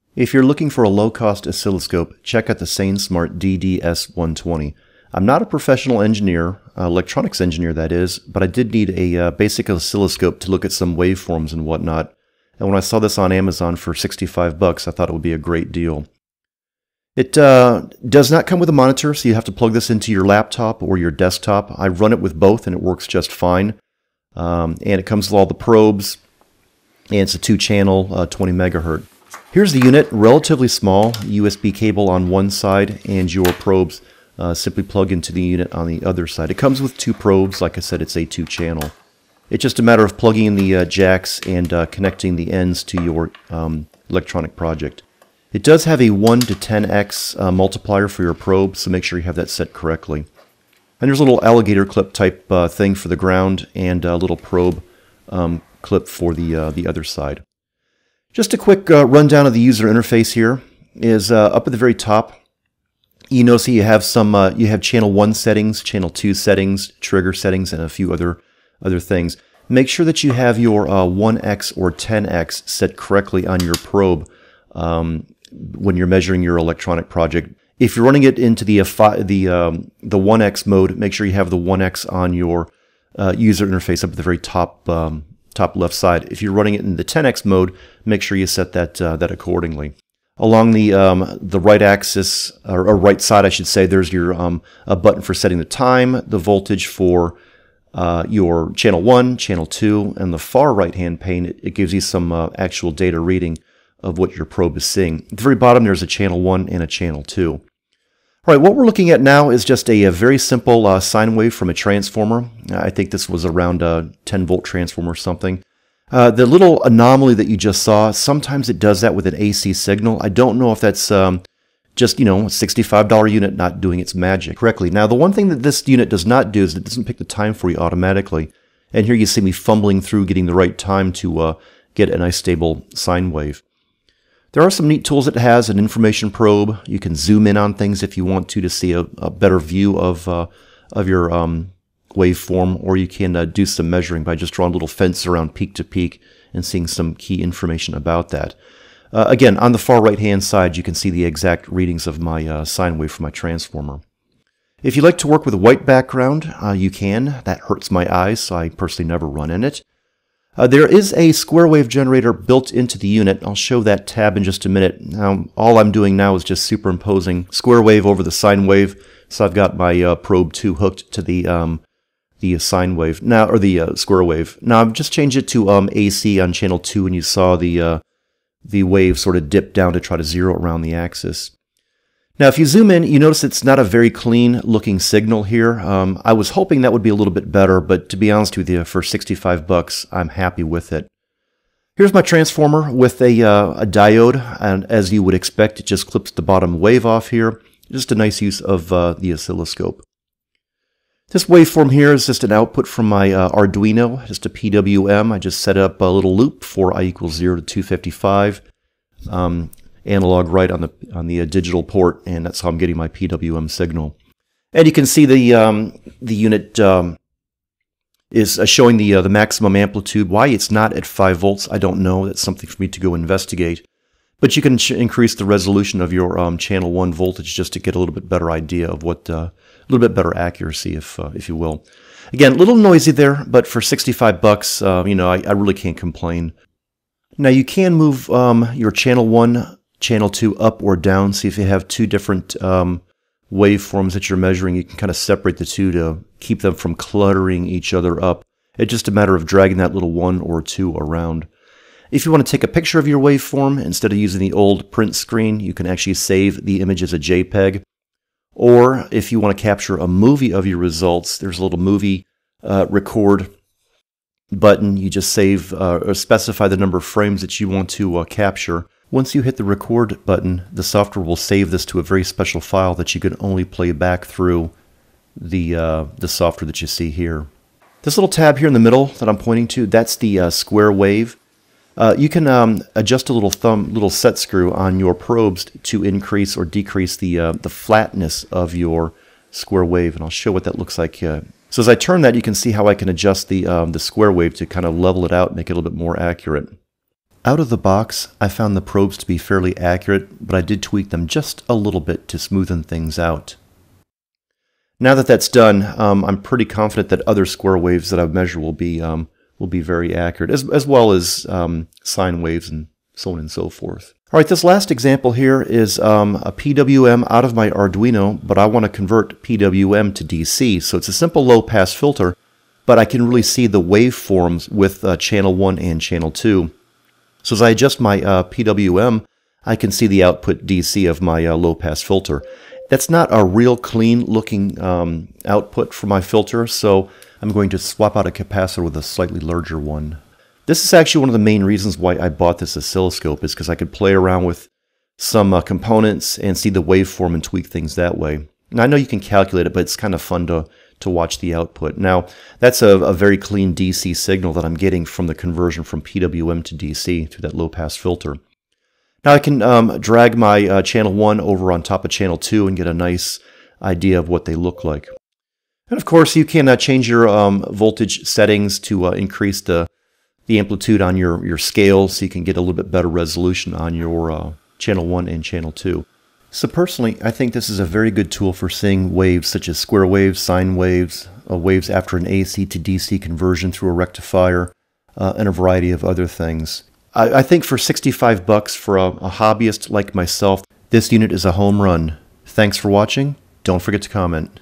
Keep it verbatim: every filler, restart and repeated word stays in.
If you're looking for a low-cost oscilloscope, check out the SainSmart D D S one twenty. I'm not a professional engineer, uh, electronics engineer that is, but I did need a uh, basic oscilloscope to look at some waveforms and whatnot. And when I saw this on Amazon for sixty-five bucks, I thought it would be a great deal. It uh, does not come with a monitor, so you have to plug this into your laptop or your desktop. I run it with both and it works just fine. Um, and it comes with all the probes, and it's a two-channel, uh, twenty megahertz. Here's the unit, relatively small, U S B cable on one side, and your probes uh, simply plug into the unit on the other side. It comes with two probes. Like I said, it's a two-channel. It's just a matter of plugging in the uh, jacks and uh, connecting the ends to your um, electronic project. It does have a one to ten x uh, multiplier for your probe, so make sure you have that set correctly. And there's a little alligator clip type uh, thing for the ground and a little probe um, clip for the, uh, the other side. Just a quick uh, rundown of the user interface here is uh, up at the very top. You notice you have some uh, you have channel one settings, channel two settings, trigger settings, and a few other other things. Make sure that you have your uh, one x or ten x set correctly on your probe um, when you're measuring your electronic project. If you're running it into the uh, the um, the one x mode, make sure you have the one x on your uh, user interface up at the very top. Um, top left side. If you're running it in the ten x mode, make sure you set that uh, that accordingly. Along the um, the right axis, or, or right side I should say, there's your um, a button for setting the time, the voltage for uh, your channel one, channel two, and the far right hand pane, it, it gives you some uh, actual data reading of what your probe is seeing. At the very bottom there's a channel one and a channel two. All right, what we're looking at now is just a, a very simple uh, sine wave from a transformer. I think this was around a ten volt transformer or something. Uh, the little anomaly that you just saw, sometimes it does that with an A C signal. I don't know if that's um, just, you know, a sixty-five dollar unit not doing its magic correctly. Now, the one thing that this unit does not do is it doesn't pick the time for you automatically. And here you see me fumbling through getting the right time to uh, get a nice stable sine wave. There are some neat tools it has, an information probe. You can zoom in on things if you want to to see a, a better view of, uh, of your um, waveform, or you can uh, do some measuring by just drawing a little fence around peak to peak and seeing some key information about that. Uh, again, on the far right-hand side, you can see the exact readings of my uh, sine wave for my transformer. If you like to work with a white background, uh, you can. That hurts my eyes, so I personally never run in it. Uh, there is a square wave generator built into the unit. I'll show that tab in just a minute. Now, all I'm doing now is just superimposing square wave over the sine wave. So I've got my uh, probe two hooked to the um, the sine wave now, or the uh, square wave. Now I've just changed it to um, A C on channel two, and you saw the uh, the wave sort of dip down to try to zero around the axis. Now, if you zoom in, you notice it's not a very clean looking signal here. Um, I was hoping that would be a little bit better, but to be honest with you, for sixty-five bucks, I'm happy with it. Here's my transformer with a, uh, a diode, and as you would expect, it just clips the bottom wave off here. Just a nice use of uh, the oscilloscope. This waveform here is just an output from my uh, Arduino, just a P W M. I just set up a little loop for I equals zero to two fifty-five. Um, analog right on the on the uh, digital port, and that's how I'm getting my P W M signal. And you can see the um, the unit um, is uh, showing the uh, the maximum amplitude. Why it's not at five volts, I don't know. That's something for me to go investigate. But you can increase the resolution of your um, channel one voltage just to get a little bit better idea of what uh, a little bit better accuracy, if uh, if you will. Again, a little noisy there, but for sixty-five bucks, uh, you know, I, I really can't complain. Now you can move um, your channel one, channel two up or down. See if you have two different um, waveforms that you're measuring, you can kind of separate the two to keep them from cluttering each other up. It's just a matter of dragging that little one or two around. If you want to take a picture of your waveform, instead of using the old print screen, you can actually save the image as a JPEG. Or if you want to capture a movie of your results, there's a little movie uh, record button. You just save uh, or specify the number of frames that you want to uh, capture. Once you hit the record button, the software will save this to a very special file that you can only play back through the, uh, the software that you see here. This little tab here in the middle that I'm pointing to, that's the uh, square wave. Uh, you can um, adjust a little thumb, little set screw on your probes to increase or decrease the uh, the flatness of your square wave, and I'll show what that looks like. Uh, so as I turn that, you can see how I can adjust the um, the square wave to kind of level it out, and make it a little bit more accurate. Out of the box, I found the probes to be fairly accurate, but I did tweak them just a little bit to smoothen things out. Now that that's done, um, I'm pretty confident that other square waves that I've measured will be um, will be very accurate, as, as well as um, sine waves and so on and so forth. All right, this last example here is um, a P W M out of my Arduino, but I want to convert P W M to D C. So it's a simple low-pass filter, but I can really see the waveforms with uh, channel one and channel two. So as I adjust my uh, P W M, I can see the output D C of my uh, low-pass filter. That's not a real clean-looking um, output for my filter, so I'm going to swap out a capacitor with a slightly larger one. This is actually one of the main reasons why I bought this oscilloscope, is because I could play around with some uh, components and see the waveform and tweak things that way. Now, I know you can calculate it, but it's kind of fun to, to watch the output. Now, that's a, a very clean D C signal that I'm getting from the conversion from P W M to D C through that low-pass filter. Now I can um, drag my uh, channel one over on top of channel two and get a nice idea of what they look like. And of course you can uh, change your um, voltage settings to uh, increase the, the amplitude on your, your scale so you can get a little bit better resolution on your uh, channel one and channel two. So personally, I think this is a very good tool for seeing waves such as square waves, sine waves, uh, waves after an A C to D C conversion through a rectifier, uh, and a variety of other things. I think for sixty-five bucks for a, a hobbyist like myself, this unit is a home run. Thanks for watching. Don't forget to comment.